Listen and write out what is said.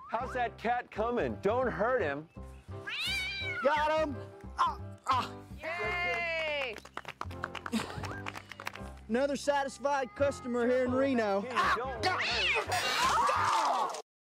How's that cat coming? Don't hurt him. Got him. Yay! Another satisfied customer here in Reno. Don't worry.